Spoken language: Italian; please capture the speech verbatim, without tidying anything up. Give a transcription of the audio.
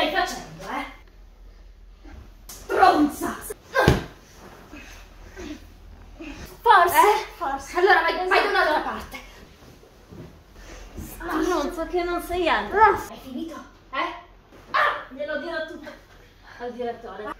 stai facendo, eh? Stronza! Forse, eh? Forse. Allora vai, vai da un'altra parte. Stronza, che non sei altro. Hai finito? Eh? Ah! Glielo dirò tutto al direttore.